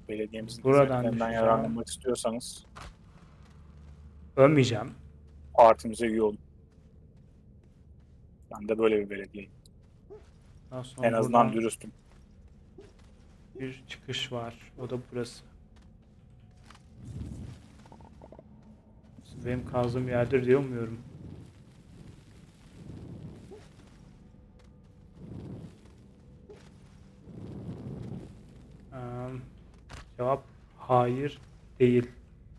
belediyemizin Buradan hizmetlerinden düşeceğim. yararlanmak istiyorsanız Ölmeyeceğim. partimize üye olun. Ben de böyle bir belediyeyim. Daha sonra En azından buradan dürüstüm. bir çıkış var. O da burası. Benim kazdığım yerdir diye umuyorum. Cevap hayır değil.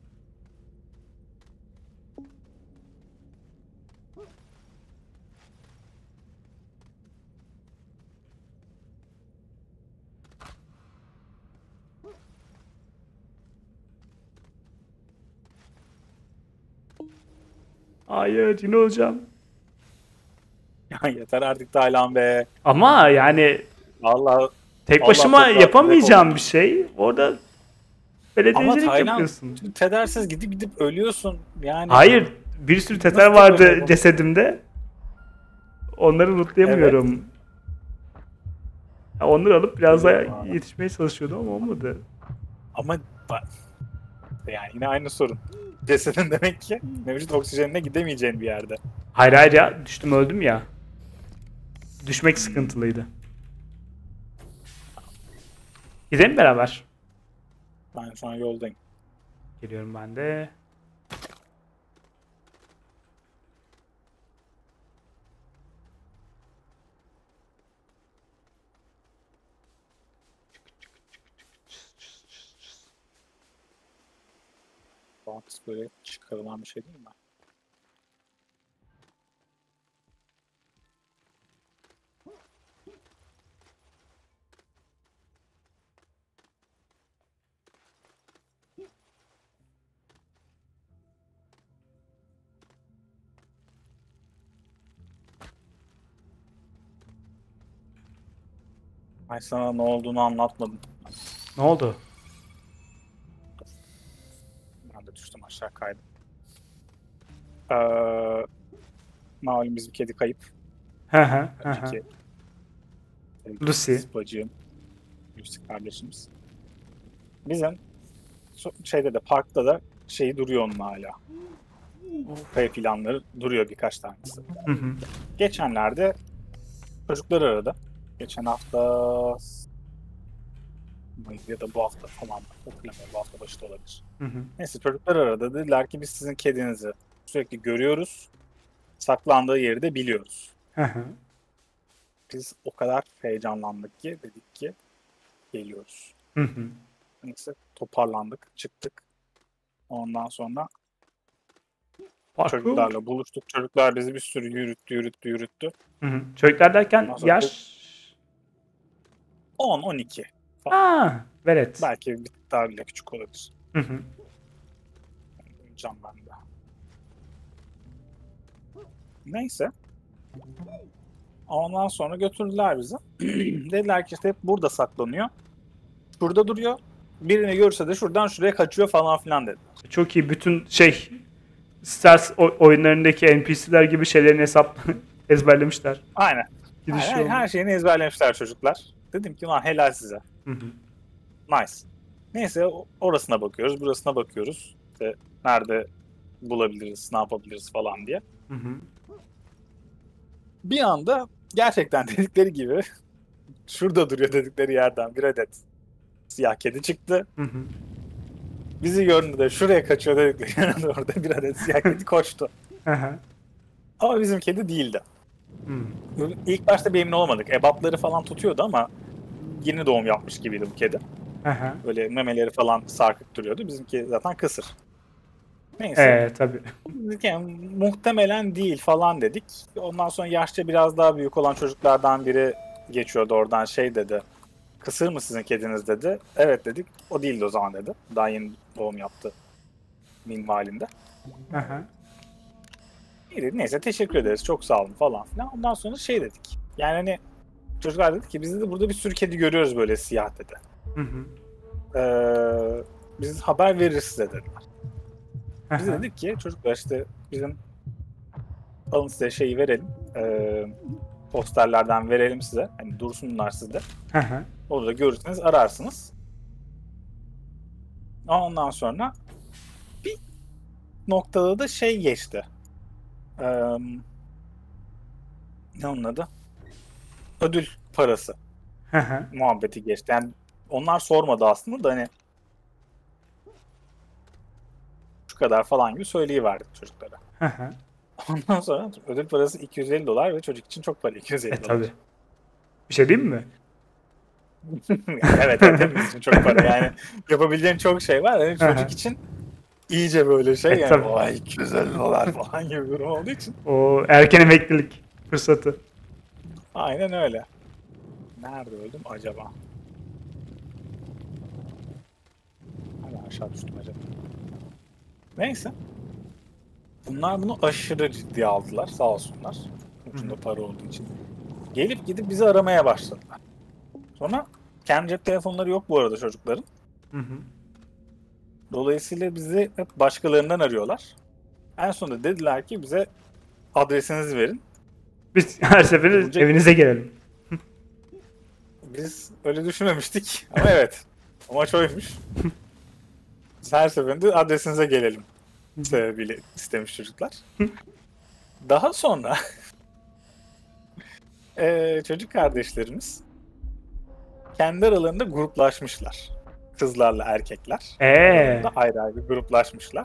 Hayır yine olacağım. Ya yeter artık Taylan be. Ama yani Vallahi tek Allah başıma toprağı yapamayacağım defol. bir şey. Orada Ama belediyecilik Taylan yapıyorsun. tedersiz gidip ölüyorsun. Yani Hayır, bir sürü teter nasıl tek vardı başına yapalım? cesedimde. Onları lootlayamıyorum. Ya onları alıp biraz daha Biliyorum abi. yetişmeye çalışıyordum ama olmadı. Ama yani yine aynı sorun. Cesedin demek ki mevcut oksijenine gidemeyeceğin bir yerde. Hayır hayır ya, düştüm öldüm ya. Düşmek sıkıntılıydı. Gidelim beraber. Ben şu an yoldayım. Geliyorum ben de. Box böyle çıkarılan bir şey değil mi? Ay sana ne olduğunu anlatmadım. Ne oldu? Ben de düştüm aşağı kaydım. Malum bizim kedi kayıp. Hı hı hı. Önceki Lucy. bacığım. Lucy kardeşimiz. Bizim şeyde de parkta da şeyi duruyor onun hala. Kaya planları duruyor birkaç tanesi. Hı hı. Geçenlerde çocuklar aradı. Geçen hafta ya da bu hafta falan hatırlamıyorum. Bu hafta başı da olabilir. Hı hı. Neyse çocuklar aradı. Dediler ki biz sizin kedinizi sürekli görüyoruz. Saklandığı yeri de biliyoruz. Hı hı. Biz o kadar heyecanlandık ki dedik ki geliyoruz. Hı hı. Neyse toparlandık, çıktık. Ondan sonra Parkur. çocuklarla buluştuk. Çocuklar bizi bir sürü yürüttü. Hı hı. Çocuklar derken Ondan sonra yaş. 10-12 falan. Ha, evet. Belki bir tık daha bile küçük olabilir. Hı hı. Can ben de. Neyse. Ondan sonra götürdüler bizi. Dediler ki işte hep burada saklanıyor. Burada duruyor. Birini görürse de şuradan şuraya kaçıyor falan filan dediler. Çok iyi. Bütün Stars oyunlarındaki NPC'ler gibi şeylerini ezberlemişler. Aynen. Gidişi Aynen. Her şeyini ezberlemişler çocuklar. Dedim ki lan helal size. Hı hı. Nice. Neyse orasına bakıyoruz, burasına bakıyoruz. İşte nerede bulabiliriz, ne yapabiliriz falan diye. Hı hı. Bir anda gerçekten dedikleri gibi şurada duruyor dedikleri yerden bir adet siyah kedi çıktı. Hı hı. Bizi gördü de şuraya kaçıyor dedikleri yerden orada bir adet siyah kedi koştu. Hı hı. Ama bizim kedi değildi. Hı. İlk başta bir emin olamadık. Ebatları falan tutuyordu ama yeni doğum yapmış gibiydi bu kedi. Hı hı. Böyle memeleri falan sarkık duruyordu. Bizimki zaten kısır. Neyse. Tabii. Yani, muhtemelen değil falan dedik. Ondan sonra yaşça biraz daha büyük olan çocuklardan biri geçiyordu oradan şey dedi. Kısır mı sizin kediniz dedi. Evet dedik. O değildi o zaman dedi. Daha yeni doğum yaptı minvalinde. Hı hı. İyi dedi. Neyse teşekkür ederiz. Çok sağ olun falan filan. Ondan sonra şey dedik. Yani hani çocuklar dedi ki biz de burada bir sürü kedi görüyoruz böyle siyah dedi. Hı hı. Biz haber veririz size dediler. Hı Biz hı. dedik ki çocuklar işte bizim alın size şeyi verelim. Posterlerden verelim size. Hani dursunlar sizde. Hı hı. Orada görürseniz ararsınız. Ondan sonra bir noktada da şey geçti. Eee, ne onun adı? Ödül parası Hı hı. muhabbeti geçti. Yani onlar sormadı aslında da hani şu kadar falan gibi söyleyiverdik çocuklara. Hı hı. Ondan sonra ödül parası $250 ve çocuk için çok para $250. Tabii. Bir şey diyeyim mi? Yani evet hepimiz için çok para. Yani yapabileceğin çok şey var. Yani Hı hı. çocuk için iyice böyle şey yani Tabii. vay $250 falan gibi bir durum olduğu için. O erken emeklilik fırsatı. Aynen öyle. Nerede öldüm acaba? Hala aşağı düştüm acaba. Neyse. Bunlar bunu aşırı ciddiye aldılar sağ olsunlar. Ucunda para olduğu için. Gelip gidip bizi aramaya başladılar. Sonra kendi cep telefonları yok bu arada çocukların. Hı hı. Dolayısıyla bizi hep başkalarından arıyorlar. En sonunda dediler ki bize adresinizi verin. Biz her seferinde Bulacak. evinize gelelim. Biz öyle düşünmemiştik ama evet. Amaç oymuş. Biz her seferinde adresinize gelelim sebebiyle istemiş çocuklar. Daha sonra çocuk kardeşlerimiz kendi aralarında gruplaşmışlar. Kızlarla erkekler. Aralarında ayrı ayrı gruplaşmışlar.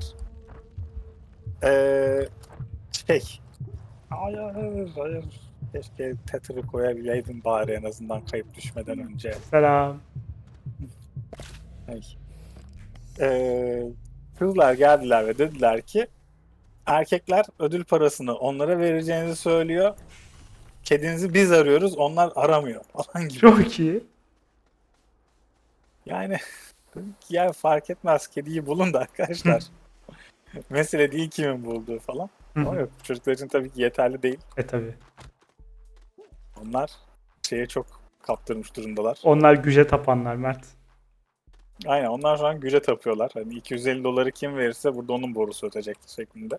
Eee şey hayır hayır keşke Tether'ı koyabileydin bari en azından kayıp düşmeden önce. Selam. Hey. Kızlar geldiler ve dediler ki erkekler ödül parasını onlara vereceğinizi söylüyor. Kedinizi biz arıyoruz, onlar aramıyor falan gibi. Çok iyi. Yani ya fark etmez kediyi bulun da arkadaşlar. Mesele değil kimin bulduğu falan. Ama yok çocuklar için tabii ki yeterli değil. Tabii. Onlar şeye çok kaptırmış durumdalar. Onlar güce tapanlar Mert. Aynen onlar şu an güce tapıyorlar. Hani $250 kim verirse burada onun borusu ötecektir şeklinde.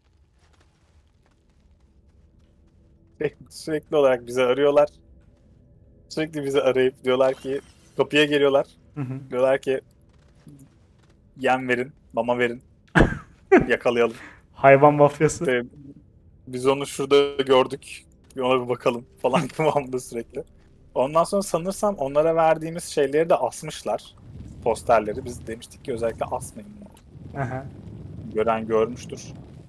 Sürekli olarak bizi arıyorlar. Sürekli bizi arayıp diyorlar ki kapıya geliyorlar. Hı hı. Diyorlar ki yem verin, mama verin. Yakalayalım. Hayvan mafyası. İşte biz onu şurada gördük. Bir ona bir bakalım falan kıvamında sürekli. Ondan sonra sanırsam onlara verdiğimiz şeyleri de asmışlar. Posterleri. Biz demiştik ki özellikle asmayın bunu. Aha. Gören görmüştür.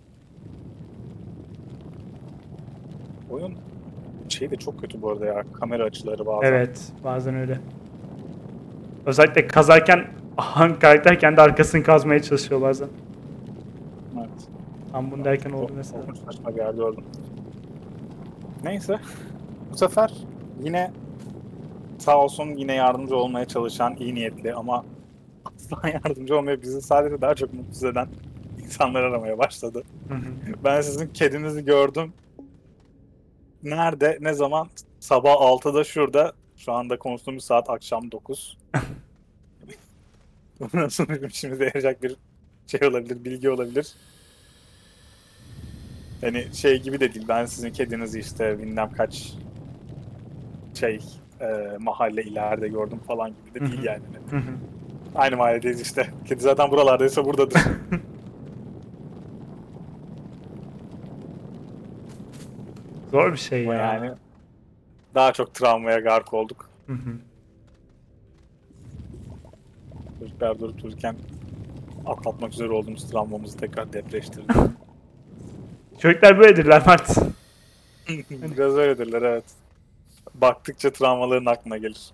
Oyun şey de çok kötü bu arada ya. Kamera açıları bazen. Evet, bazen öyle. Özellikle kazarken hangi karakter kendi arkasını kazmaya çalışıyor bazen. Evet. Tam bunu derken oldu Çok mesela. korkunç saçma bir yerde öldüm. Neyse. Bu sefer yine sağ olsun yine yardımcı olmaya çalışan iyi niyetli ama asla yardımcı olmaya bizi sadece daha çok mutsuz eden insanlar aramaya başladı. Hı hı. Ben sizin kedinizi gördüm. Nerede, ne zaman? Sabah 6'da şurada. Şu anda konuştuğumuz saat akşam 9. Bu nasıl bizim işimize yarayacak bir şey olabilir, bilgi olabilir. Hani şey gibi de değil. Ben sizin kedinizi işte bilmem kaç şey mahalle ileride gördüm falan gibi de değil yani. Hı hı. Aynı mahalledeyiz işte. Kedi zaten buralardaysa buradadır. Zor bir şey Ama ya. yani daha çok travmaya gark olduk. Hı hı. Çocuklar durup dururken atlatmak üzere olduğumuz travmamızı tekrar depreştirdi. Çocuklar böyledirler Mert. Biraz öyledirler evet. Baktıkça travmaların aklına gelir.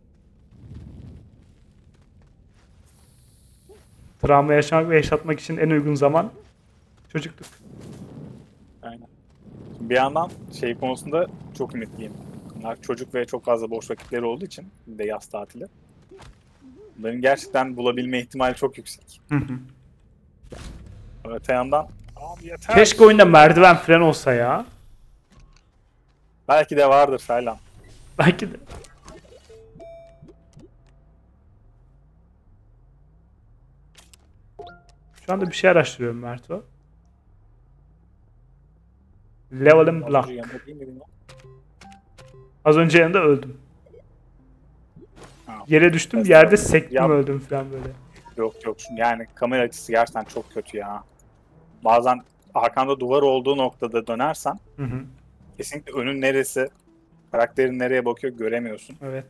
Travma yaşamak ve yaşatmak için en uygun zaman çocukluk. Aynen. Şimdi bir yandan şey konusunda çok ümitliyim. Bunlar çocuk ve çok fazla boş vakitleri olduğu için bir de yaz tatili. Bunların gerçekten bulabilme ihtimali çok yüksek. Hı hı. Öte yandan abi yeter. Keşke oyunda merdiven fren olsa ya. Belki de vardır falan. Belki de. Şu anda bir şey araştırıyorum Merto. Level'ın Block. Yanında değil miydim ya? Az önce yanında öldüm. Ha. Yere düştüm, Test yerde yapalım. sektim Yap. öldüm falan böyle. Yok yok. Yani kamera açısı gerçekten çok kötü ya. Bazen arkanda duvar olduğu noktada dönersen Hı hı. kesinlikle önün neresi, karakterin nereye bakıyor göremiyorsun. Evet.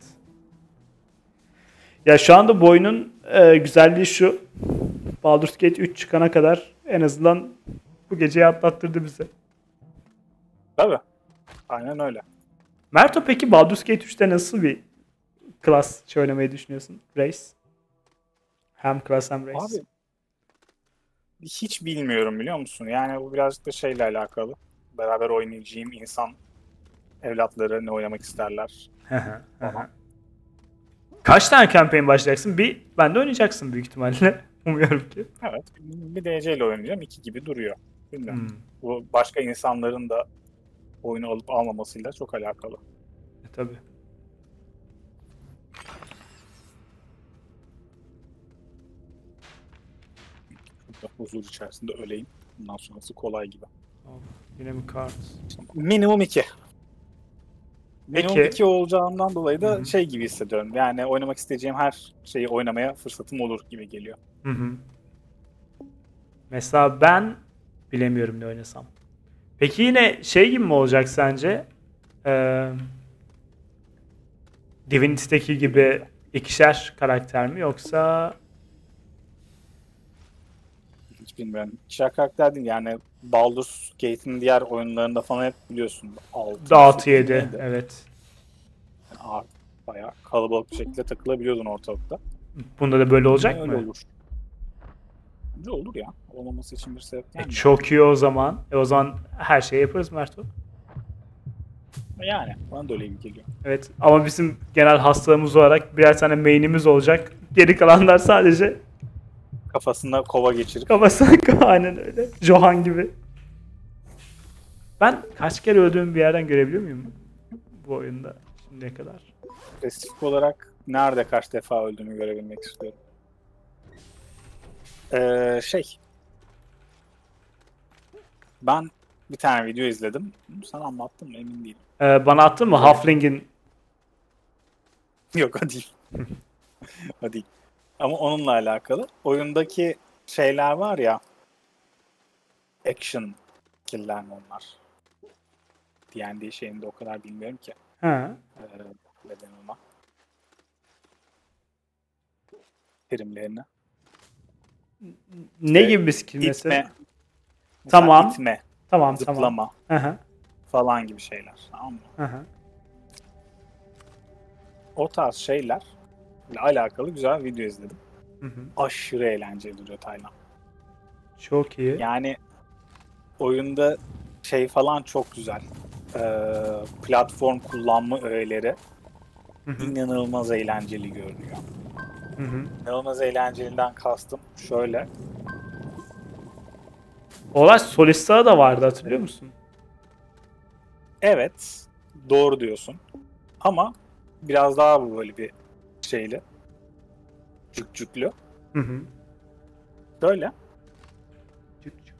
Ya şu anda bu oyunun güzelliği şu. Baldur's Gate 3 çıkana kadar en azından bu geceyi atlattırdı bize. Tabii. Aynen öyle. Merto peki Baldur's Gate 3'te nasıl bir class oynamayı düşünüyorsun? Race? Hem class hem race. Abi hiç bilmiyorum biliyor musun? Yani bu birazcık da şeyle alakalı. Beraber oynayacağım insan evlatları ne oynamak isterler Hı hı, hı falan. hı. Kaç tane campaign başlayacaksın? Bir bende oynayacaksın büyük ihtimalle. Umuyorum ki. Evet. Bir DC ile oynayacağım. 2 gibi duruyor. Bilmiyorum. Hmm. Bu başka insanların da oyunu alıp almamasıyla çok alakalı. Tabii. Şurada huzur içerisinde öleyim. Bundan sonrası kolay gibi. Yine mi kart? Minimum 2. Minimum Peki. 2 olacağından dolayı da Hı hı. şey gibi hissediyorum. Yani oynamak isteyeceğim her şeyi oynamaya fırsatım olur gibi geliyor. Hı hı. Mesela ben bilemiyorum ne oynasam. Peki yine şey gibi mi olacak sence? Divinity'deki gibi ikişer karakter mi yoksa Hiç bilmiyorum. Kişisel karakter değil yani Baldur's Gate'in diğer oyunlarında falan hep biliyorsun 6 6 8 7? neydi? Evet. Yani bayağı kalabalık bir şekilde takılabiliyordun ortalıkta. Bunda da böyle Yine olacak öyle mı? olur. Bence olur ya. Olmaması için bir sebep gelmiyor. Çok iyi o zaman. O zaman her şeyi yaparız Merto. Yani bana da öyle gibi geliyor. Evet ama bizim genel hastalığımız olarak birer tane main'imiz olacak. Geri kalanlar sadece Kafasında kova geçirip kafasına aynen öyle. Johan gibi. Ben kaç kere öldüğümü bir yerden görebiliyor muyum bu oyunda şimdiye kadar? spesifik olarak nerede kaç defa öldüğümü görebilmek istiyorum. Şey ben bir tane video izledim. Sana anlattım mı emin değilim. Bana attın mı? Evet. Halfling'in Yok o değil. O değil. Ama onunla alakalı. Oyundaki şeyler var ya action skill'ler mi onlar? D&D şeyinde o kadar bilmiyorum ki. ha. Neden ona? Terimlerini. Ne İşte gibi bir skill itme, mesela? mesela Tamam. itme, Tamam. zıplama Aha. falan gibi şeyler. Tamam mı? Aha. O tarz şeylerle alakalı güzel bir video izledim. Hı hı. Aşırı eğlenceli duruyor Taylan. Çok iyi. Yani oyunda şey falan çok güzel. Platform kullanma öğeleri Hı hı. inanılmaz eğlenceli görünüyor. Hı hı. İnanılmaz eğlencelinden kastım şöyle. Olay Solista'da da vardı hatırlıyor musun? Evet, doğru diyorsun. Ama biraz daha bu böyle bir şeyli. Cükcüklü. Hı hı. Böyle. Cık cık.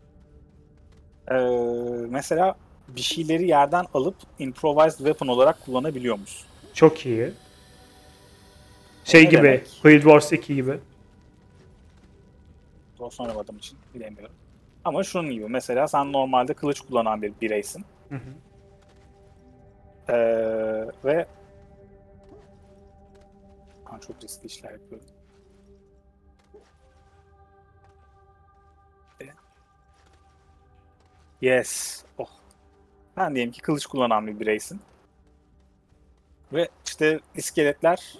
Mesela bir şeyleri yerden alıp improvised weapon olarak kullanabiliyor musun? Çok iyi. O Şey ne gibi. demek? Guild Wars 2 gibi. Dost oynamadığım için bilemiyorum. Ama şunun gibi mesela sen normalde kılıç kullanan bir bireysin. Hı hı. Ve çok riskli işler yapıyorum. Yes. Oh. Ben diyelim ki kılıç kullanan bir bireysin. Ve işte iskeletler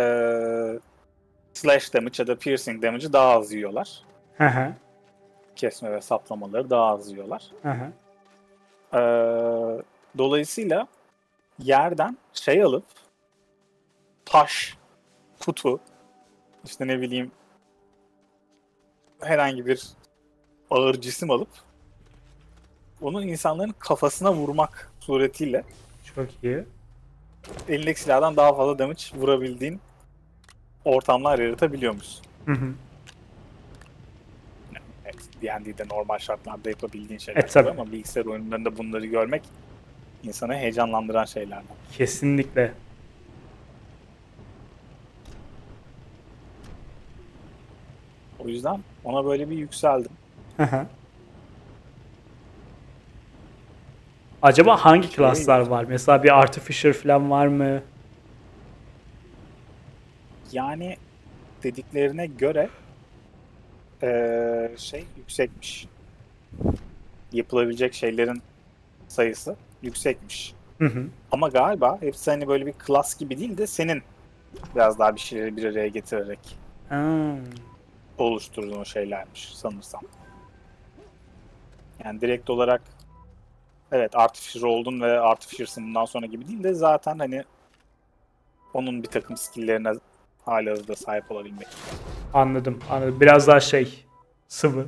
slash damage ya da piercing damage'ı daha az yiyorlar. Hı hı. Kesme ve saplamaları daha az yiyorlar. Hı hı. Dolayısıyla yerden şey alıp taş, kutu, işte ne bileyim herhangi bir ağır cisim alıp onu insanların kafasına vurmak suretiyle Çok iyi. elindeki silahdan daha fazla damage vurabildiğin ortamlar yaratabiliyor musun? Hı hı. Evet, D&D'de normal şartlarda yapabildiğin şeyler Tabii. tabii ama bilgisayar oyunlarında bunları görmek insanı heyecanlandıran şeylerden. Kesinlikle. O yüzden ona böyle bir yükseldim. Acaba hangi Şeye klaslar var? Mesela bir Artificer falan var mı? Yani dediklerine göre şey yüksekmiş. Yapılabilecek şeylerin sayısı yüksekmiş. Hı hı. Ama galiba hepsi hani böyle bir klas gibi değil de senin biraz daha bir şeyleri bir araya getirerek Ha, oluşturduğun şeylermiş sanırsam. Yani direkt olarak evet Artificer oldun ve Artificer'sın bundan sonra gibi değil de zaten hani onun bir takım skill'lerine halihazırda sahip olabilmek. anladım, anladım. Biraz daha şey, sıvı.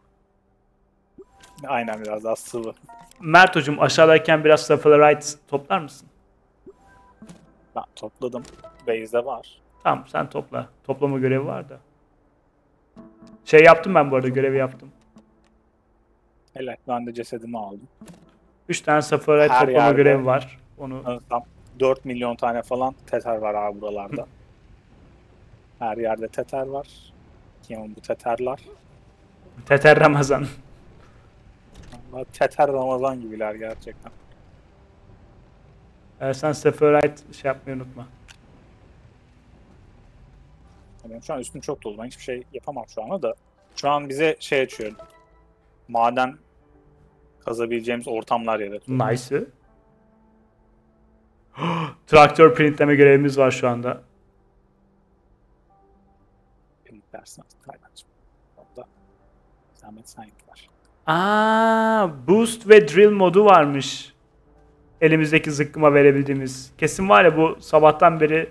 Aynen biraz daha sıvı. Mert hocam aşağıdayken biraz Sapphire toplar mısın? Ben topladım. Base'de var. Tamam sen topla. Toplama görevi var da. Şey yaptım ben bu arada görevi yaptım. Helal. Ben de cesedimi aldım. 3 tane Sapphire Her toplama yerde görevi var. Onu sanırsam 4 milyon tane falan teter var abi buralarda. Her yerde teter var. Kim bu teterler? Teter Ramazan. Vallahi teter Ramazan gibiler gerçekten. Sen Sapphire şey yapmayı unutma. Yani şu an üstüm çok dolu. Ben hiçbir şey yapamam şu anda da. Şu an bize şey açıyor. Maden kazabileceğimiz ortamlar yaratıyor. Nice. Traktör printleme görevimiz var şu anda. Print dersin artık Taylancığım. Orada zahmet sen var. Boost ve drill modu varmış. Elimizdeki zıkkıma verebildiğimiz. Kesin var ya bu sabahtan beri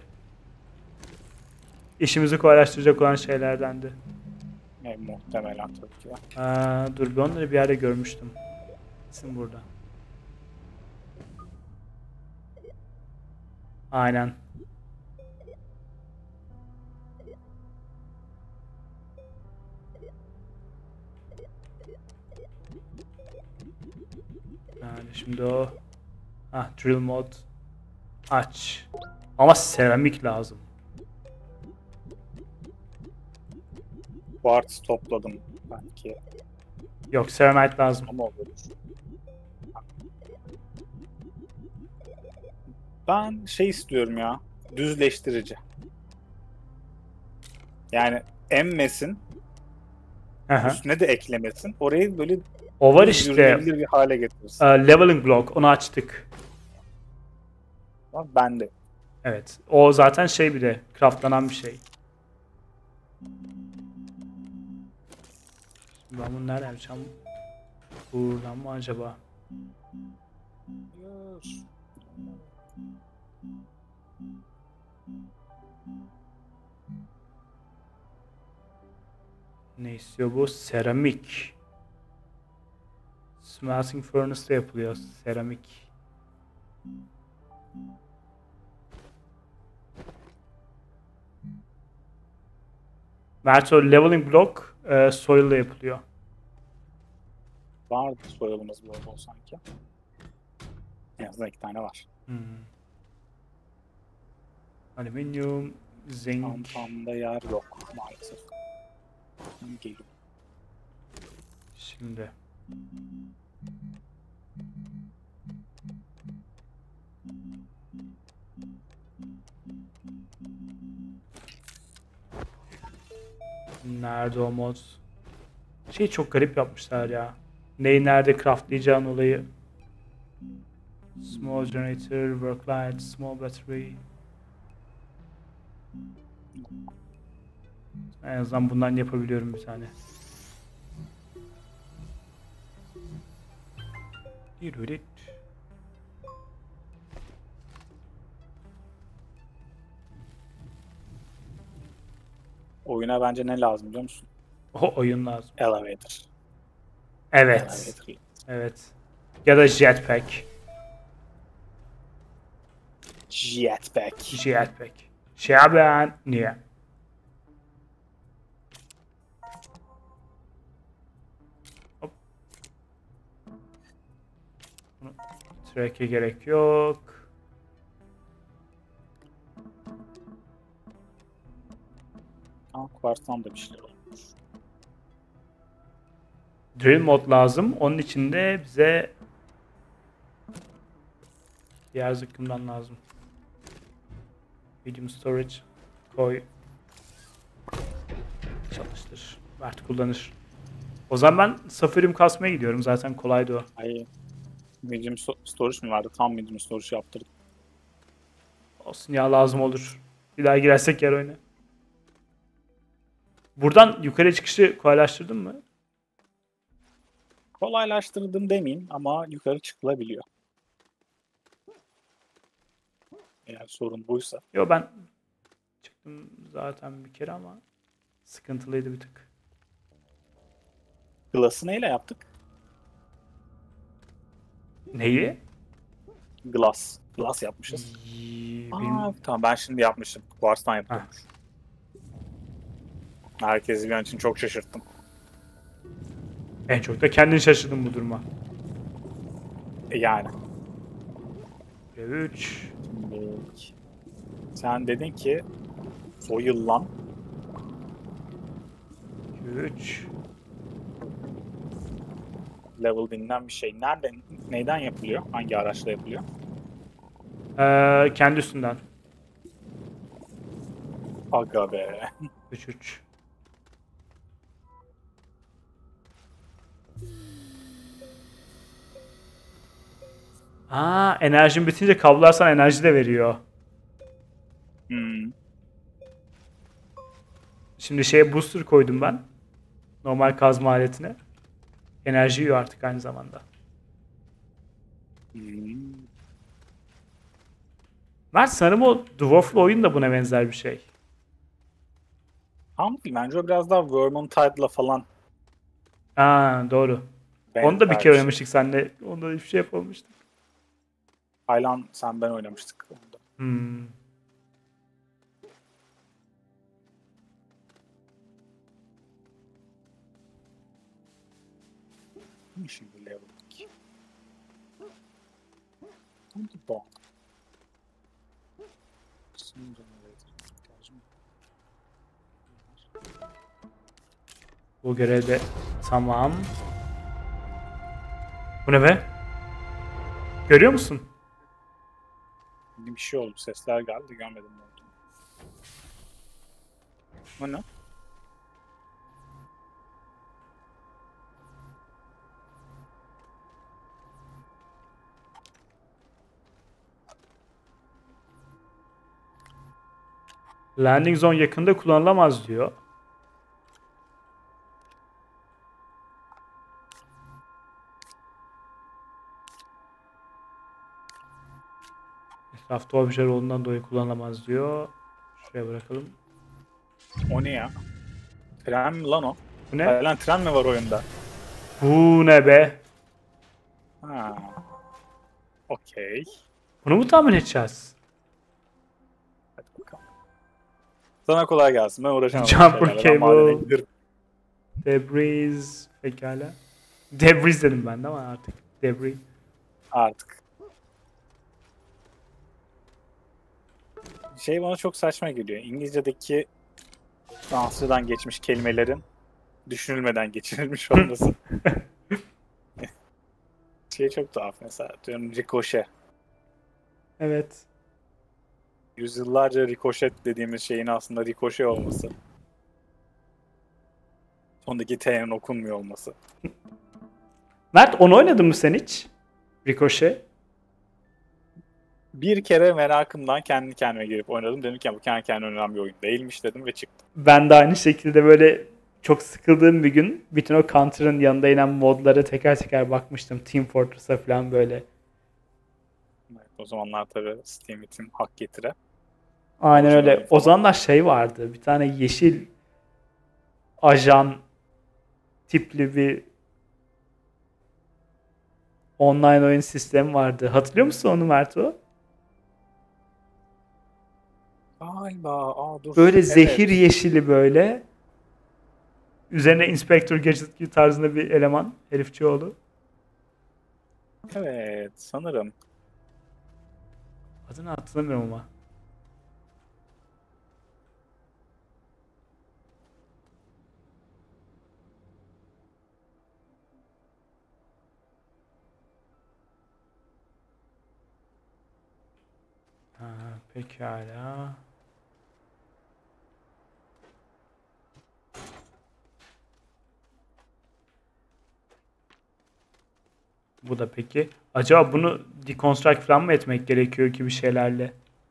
işimizi kolaylaştıracak olan şeylerdendi. Muhtemelen tabii ki. Dur bir onları bir yerde görmüştüm. Kesin burada. Aynen. Yani şimdi o drill mod aç. Ama seramik lazım. Quartz topladım belki Yok seramite lazım. ama olur. Ben şey istiyorum ya. Düzleştirici. Yani emmesin, Aha. üstüne de eklemesin. Orayı böyle O var düz işte. yürünebilir bir hale getirsin. Leveling block onu açtık. Ama ben de. Evet. O zaten şey bir de craftlanan bir şey. Ben bunu nereden yapacağım? Buradan mı acaba? Ne istiyor bu? Seramik. Smelting furnace'da yapılıyor. Seramik. Mert o leveling block soil'da yapılıyor. Vardı soyalımız bol bol sanki. En azından 2 tane var. Alüminyum, zinc. Çantamda yer yok maalesef. Geliyor. Şimdi. Nerede o mod? Şey çok garip yapmışlar ya. Neyi nerede craftlayacağın olayı. Small generator, work light, small battery. En azından bundan yapabiliyorum bir tane. Yürüdük. Oyuna bence ne lazım biliyor musun? O oyun lazım. Elevator. Evet. Elevator. Evet. Ya da jetpack. Jetpack. Jetpack. Şaban. Niye? Hop. Bunu track'e gerek yok. Ama Quartz'tan da bir şeyler olmuş. Drill mod lazım. Onun için de bize diğer zıkkımdan lazım. Medium storage koy. Çalıştır. Mert kullanır. O zaman ben Safarium kasmaya gidiyorum. Zaten kolaydı o. Ay, medium storage mi vardı? Tam medium storage yaptırdım. Olsun ya, lazım olur. Bir daha girersek yer oyna. Buradan yukarı çıkışı kolaylaştırdın mı? Kolaylaştırdım demeyeyim ama yukarı çıkılabiliyor. Eğer sorun buysa. Yo, ben çıktım zaten bir kere ama sıkıntılıydı bir tık. Glass'ı neyle yaptık? Neyi? Glass. Glass yapmışız. Bilmiyorum. Tamam, ben şimdi yapmışım. Quartz'tan Ha. yapıyormuş. Herkesi bir an için çok şaşırttım. En çok da kendin şaşırdın bu duruma. Yani. 3. Sen dedin ki soyulan 3. level denilen bir şey. Nereden, neyden yapılıyor? Hangi araçla yapılıyor? Kendi üstünden. Aga be. 3. Enerjin bitince kablolar sana enerji de veriyor. Hmm. Şimdi booster koydum ben. Normal kazma aletine. Enerji yiyor artık aynı zamanda. Hmm. Mert, sanırım o Dwarf'lu oyun da buna benzer bir şey. Tam değil. Bence o biraz daha Vermintide'la falan Doğru. benzer Onu da bir kere şey. oynamıştık seninle. Onda hiçbir şey yapamamıştık. Aylan sen ben oynamıştık onda. Hmm. Şimdi level 2. Hangi bomb? Bu görevde tamam. Bu ne be? Görüyor musun? Bir şey oldu. Sesler geldi. Görmedim ne olduğunu. O ne? Landing zone yakında kullanılamaz diyor. Etrafta objeler olduğundan dolayı kullanılamaz diyor. Şuraya bırakalım. O ne ya? Tren mi lan o? Bu ne? Lan tren mi var oyunda? Bu ne be? Ha. Okey. Bunu mu tahmin edeceğiz? Hadi bakalım. Sana kolay gelsin. Ben uğraşamam. Jumper Ben madene cable. giderim. Debris. Pekala. Debris dedim ben de ama artık. Debris. Artık. Şey bana çok saçma geliyor. İngilizce'deki Fransızcadan geçmiş kelimelerin düşünülmeden geçirilmiş olması. Şey çok tuhaf mesela. Diyorum ricochet. Evet. Yüzyıllarca ricochet dediğimiz şeyin aslında ricochet olması. Sondaki T'nin okunmuyor olması. Mert, onu oynadın mı sen hiç? Ricochet. Bir kere merakımdan kendi kendime girip oynadım. Dedim ki bu kendi kendine oynanan bir oyun değilmiş dedim ve çıktım. Ben de aynı şekilde böyle çok sıkıldığım bir gün bütün o Counter'ın yanında inen modlara teker teker bakmıştım. Team Fortress'a falan böyle. Evet, o zamanlar tabii Steam için hak getire. Aynen Orijinal öyle. oyun O falan. zamanlar vardı. Bir tane yeşil ajan tipli bir online oyun sistemi vardı. Hatırlıyor musun onu Mert o? Galiba. Dur. Böyle Evet. zehir yeşili böyle. Üzerine Inspector Gadget gibi tarzında bir eleman. Herifçioğlu. Evet. Sanırım. Adını hatırlamıyorum ama. Ha, pekala. Bu da peki. Acaba bunu deconstruct falan mı etmek gerekiyor gibi şeylerle?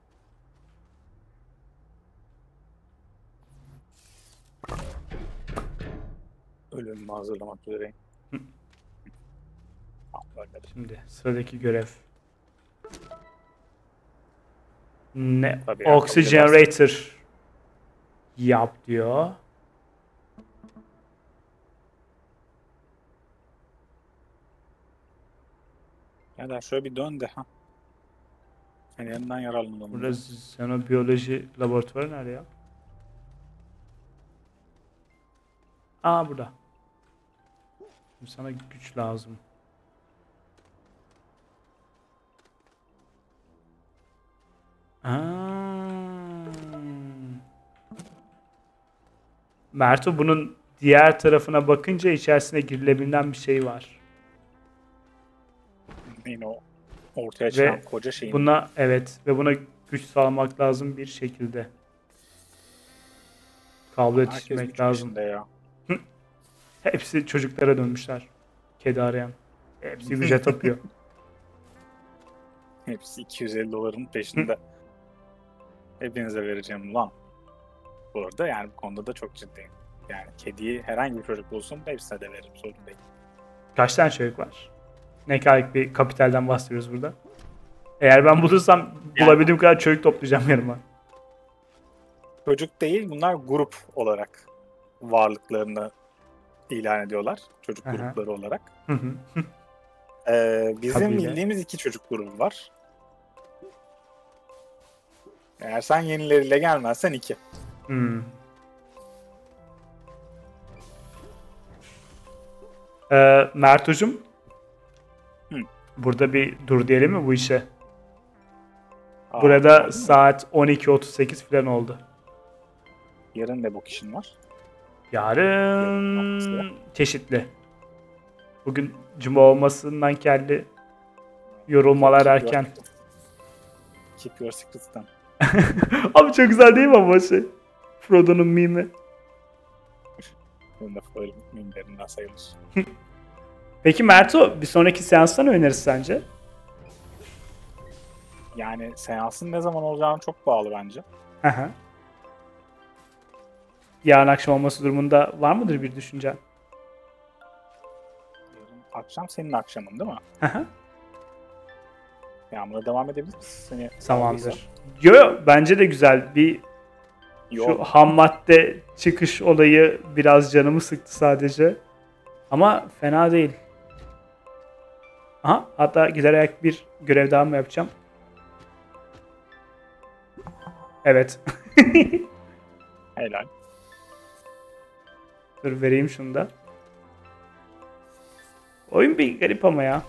Ölümümü hazırlamak üzereyim. Böyle. Şimdi sıradaki görev. Ne? Tabii ya, kabul Oxygenator yap diyor. Ya şöyle bir dön de. Ha. Senin elinden yararlanalım. Burada xenobiyoloji laboratuvarı nerede ya? Aa, burada. Şimdi sana güç lazım. Aa. Merto, bunun diğer tarafına bakınca içerisine girilebilen bir şey var. Yine o ortaya çıkan Ve koca şeyin. buna buna güç sağlamak lazım bir şekilde. Kablo Herkes yetiştirmek güç lazım. peşinde ya. Hepsi çocuklara dönmüşler. Kedi arayan. Hepsi güce tapıyor. Hepsi 250 doların peşinde. Hepinize vereceğim lan. Bu arada yani bu konuda da çok ciddiyim. Yani kediyi herhangi bir çocuk bulsun hepsine de veririm, sorun değil. Kaç tane çocuk var? Ne kadar bir kapitalden bahsediyoruz burada? Eğer ben bulursam bulabildiğim kadar çocuk toplayacağım yanıma. Çocuk değil, bunlar grup olarak varlıklarını ilan ediyorlar. Çocuk Aha. grupları olarak. Hı hı. Bizim Kabile. bildiğimiz 2 çocuk grubu var. Eğer sen yenileriyle gelmezsen 2. Hmm. Mertucum. Hı. Burada bir dur diyelim mi bu işe? Aa, Burada anladın mı? saat 12.38 falan oldu. Yarın ne bok işin var? Yarın çeşitli. Bugün cuma olmasından kelli yorulmalar erken. Keep your secrets'tan. Abi çok güzel değil mi ama şey? Frodo'nun mimi. Bunun da böyle mimlerinden sayılır. Peki Merto, bir sonraki seansta ne öneririz sence? Yani seansın ne zaman olacağını çok bağlı bence. Hı hı. Yarın akşam olması durumunda var mıdır bir düşüncen? Yarın akşam senin akşamın değil mi? Hı hı. Yani buna devam edebilir misin? Seni Tamamdır. Yo, bence de güzel. Bir şu Yok. ham madde çıkış olayı biraz canımı sıktı sadece. Ama fena değil. Aha, hatta giderek bir görev daha mı yapacağım? Evet. Helal. Dur vereyim şunu da. Oyun bir garip ama ya.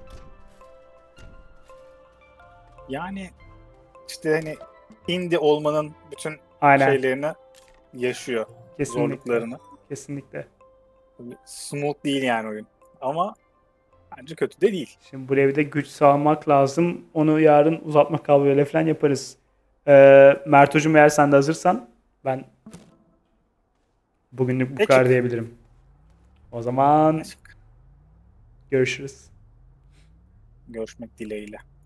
Yani işte hani indie olmanın bütün Aynen. şeylerini yaşıyor. Kesinlikle. Zorluklarını. Kesinlikle. Smooth değil yani oyun. Ama bence kötü de değil. Şimdi bu evde güç sağlamak lazım. Onu yarın uzatma kabloyla falan yaparız. Merto'cum, eğer sen de hazırsan ben bugünlük bu Peki. kadar diyebilirim. O zaman Açık. görüşürüz. Görüşmek dileğiyle.